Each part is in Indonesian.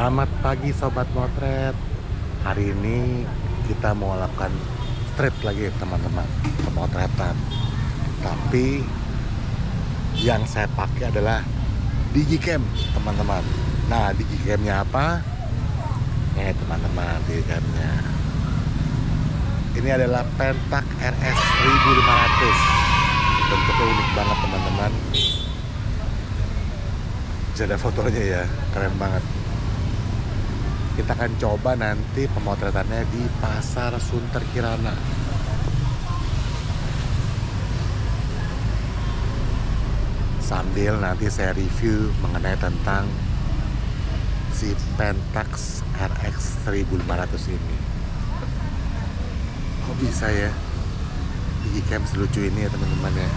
Selamat pagi sobat motret. Hari ini kita mau lakukan street lagi teman-teman, pemotretan. Tapi yang saya pakai adalah Digicam teman-teman. Nah, Digicamnya apa? Teman-teman, Digicamnya ini adalah Pentax RS 1500. Bentuknya unik banget teman-teman. Bisa ada fotonya ya, keren banget. Kita akan coba nanti pemotretannya di Pasar Sunter Kirana. Sambil nanti saya review mengenai tentang si Pentax RX 1500 ini. Kok bisa ya Digicam selucu ini ya teman-teman ya.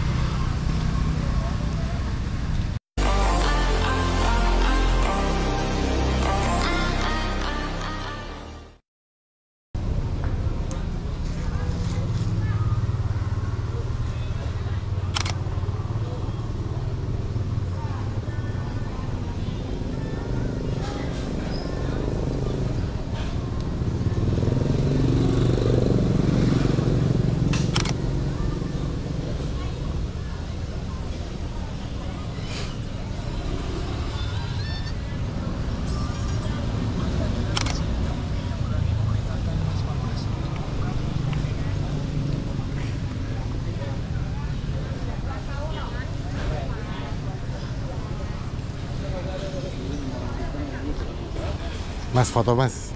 Mas, foto mas.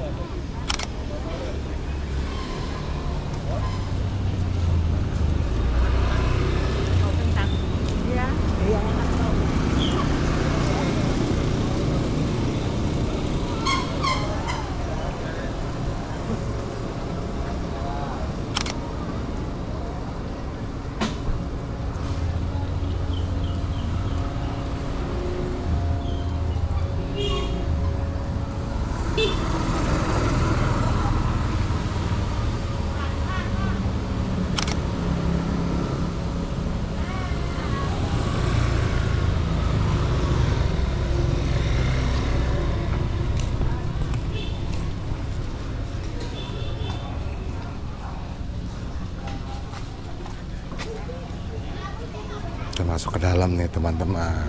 Kita masuk ke dalam nih teman-teman.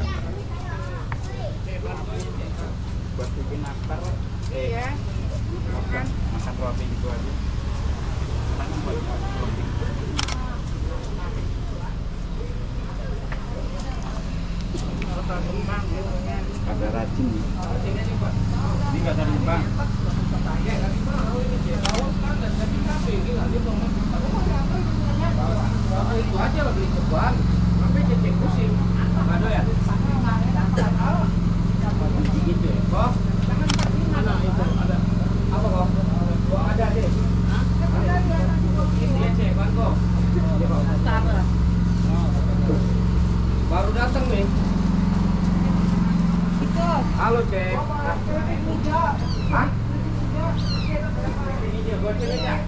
Buat bikin akar, makan roti gitu aja. Karena buat roti. Ada racun. Ini nggak ada lubang. Itu aja lah beli ceban. Sampai cecek pusing. Ada ya? Gitu ya, kok? Mana itu ada? Apa kok? Kok ada deh? Ini cek ban kok. Baru datang nih. Halo cek. Hah? Ini dia, gua cek ya.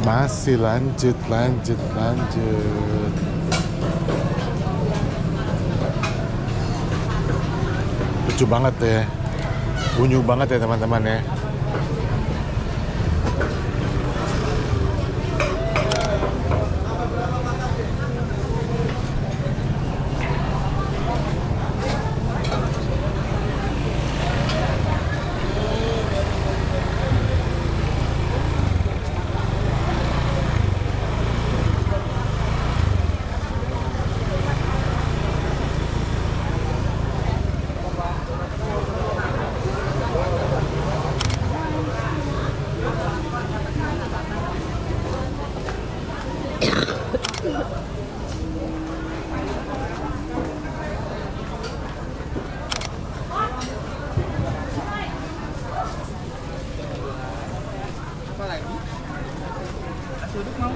Masih lanjut. Lucu banget ya. Unyu banget ya teman-teman ya. Apa lagi? Nasi uduk mau?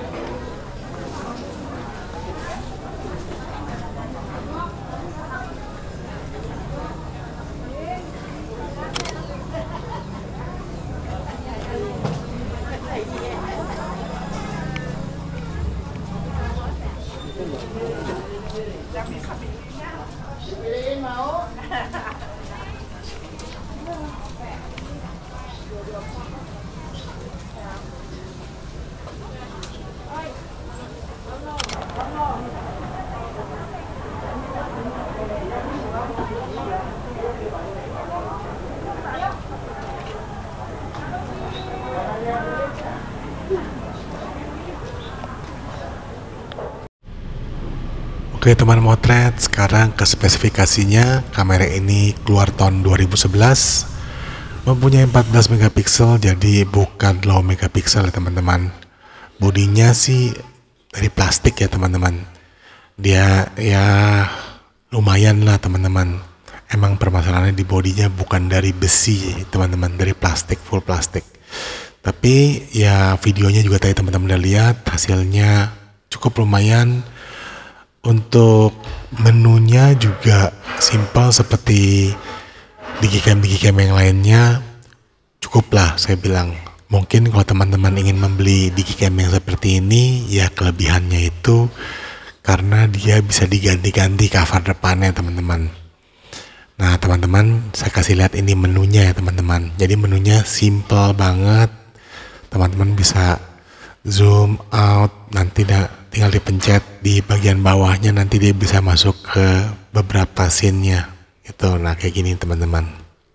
Oke teman motret, sekarang ke spesifikasinya. Kamera ini keluar tahun 2011, mempunyai 14 megapiksel, jadi bukan low megapiksel ya teman-teman. Bodinya sih dari plastik ya teman-teman. Dia ya lumayan lah teman-teman. Emang permasalahannya di bodinya bukan dari besi teman-teman, dari plastik, full plastik. Tapi ya videonya juga tadi teman-teman udah lihat, hasilnya cukup lumayan. Untuk menunya juga simpel seperti digicam yang lainnya, cukuplah saya bilang. Mungkin kalau teman-teman ingin membeli digicam yang seperti ini, ya kelebihannya itu karena dia bisa diganti-ganti cover depannya teman-teman. Nah teman-teman, saya kasih lihat ini menunya ya teman-teman. Jadi menunya simple banget, teman-teman bisa zoom out, nanti tinggal dipencet di bagian bawahnya, nanti dia bisa masuk ke beberapa scene-nya gitu. Nah kayak gini teman-teman.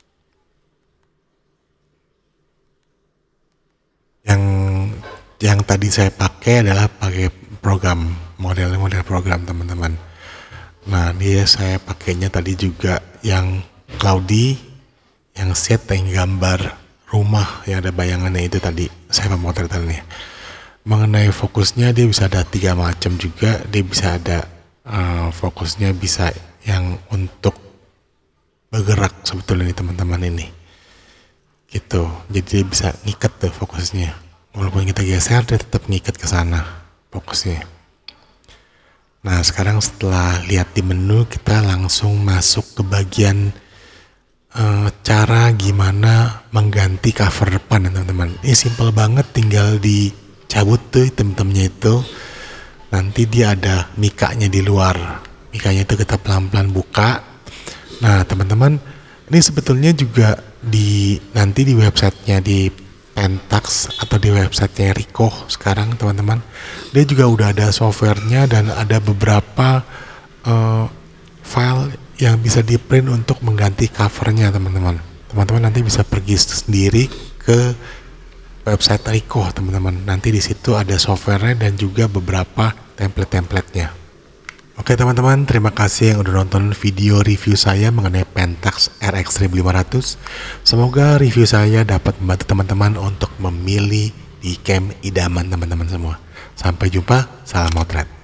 Yang tadi saya pakai adalah pakai program, model program teman-teman. Nah dia saya pakainya tadi juga yang cloudy, yang set yang gambar rumah yang ada bayangannya itu tadi saya pemotretannya. Mengenai fokusnya, dia bisa ada 3 macam juga. Dia bisa ada fokusnya bisa yang untuk bergerak sebetulnya nih teman-teman ini gitu. Jadi dia bisa ngikat tuh fokusnya, walaupun kita geser dia tetap ngikat ke sana fokusnya. Nah sekarang setelah lihat di menu, kita langsung masuk ke bagian cara gimana mengganti cover depan ya teman-teman. Ini simple banget, tinggal dicabut tuh item-itemnya itu, nanti dia ada mikanya di luar. Mikanya itu kita pelan-pelan buka. Nah teman-teman, ini sebetulnya juga nanti di websitenya di Pentax atau di websitenya Ricoh sekarang teman-teman, dia juga udah ada softwarenya dan ada beberapa file yang bisa di print untuk mengganti covernya teman-teman. Teman-teman nanti bisa pergi sendiri ke website Ricoh teman-teman. Nanti di situ ada softwarenya dan juga beberapa template-templatenya. Oke teman-teman, terima kasih yang udah nonton video review saya mengenai Pentax RX 1500. Semoga review saya dapat membantu teman-teman untuk memilih Dicam idaman teman-teman semua. Sampai jumpa, salam motret.